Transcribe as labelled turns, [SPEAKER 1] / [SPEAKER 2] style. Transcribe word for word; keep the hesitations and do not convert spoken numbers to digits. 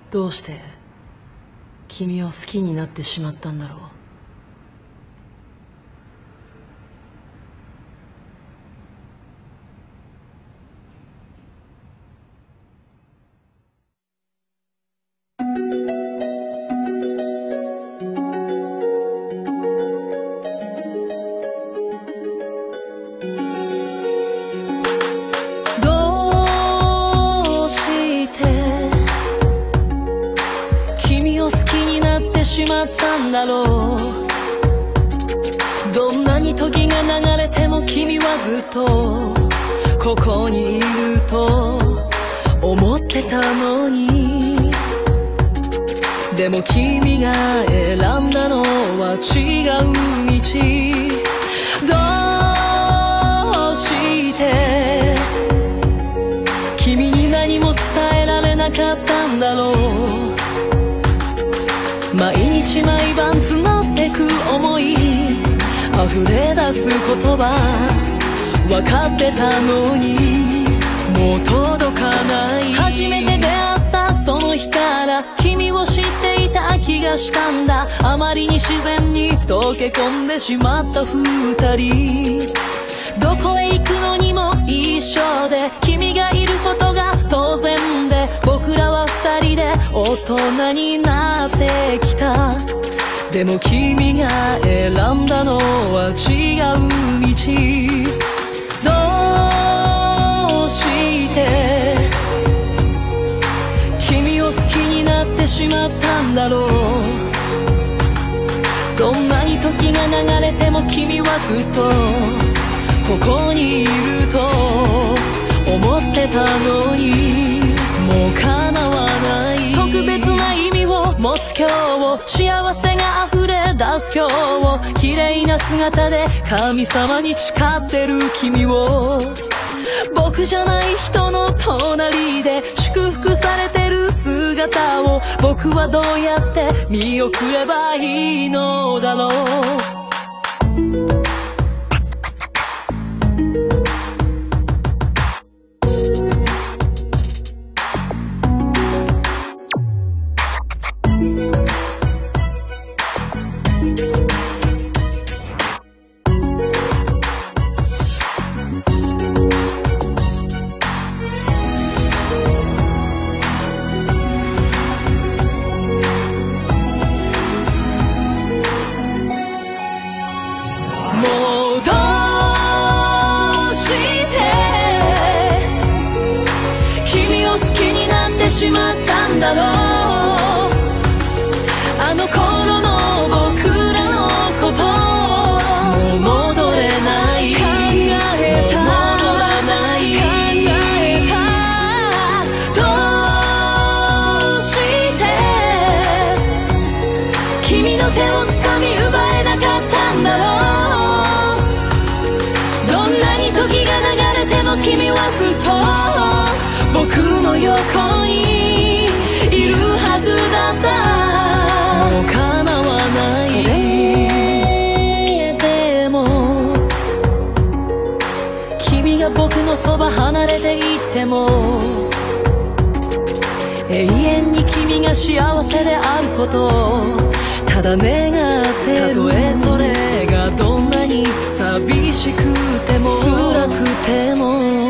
[SPEAKER 1] どうして君を好きになってしまったんだろう。
[SPEAKER 2] しまったんだろう。どんなに時が流れても君はずっとここにいると思ってたのに、でも君が選んだのは違う道。どうして君に何も伝えられなかったんだろう。毎日毎晩募ってく想い、溢れ出す言葉分かってたのにもう届かない。初めて出会ったその日から君を知っていた気がしたんだ。あまりに自然に溶け込んでしまった二人、どこへ行くのにも一緒で君がいることが当然で、僕らは二人で大人になってきた。でも君が選んだのは違う道。どうして君を好きになってしまったんだろう。どんなに時が流れても君はずっとここにいると思ってたのにもう叶わない。特別な意味を持つ今日を、幸せが溢れ出す今日を、綺麗な姿で神様に誓ってる君を、僕じゃない人の隣で祝福されてる姿を僕はどうやって見送ればいいのだろう。しまったんだろう。あの頃の僕らのこともう戻れない。考えたもう戻らない。考えた。どうして君の手をつかみ奪えなかったんだろう。どんなに時が流れても君はずっと僕の横にいるはずだった。もう叶わない。それでも君が僕のそば離れていっても永遠に君が幸せであることをただ願ってる。たとえそれがどんなに寂しくても辛くても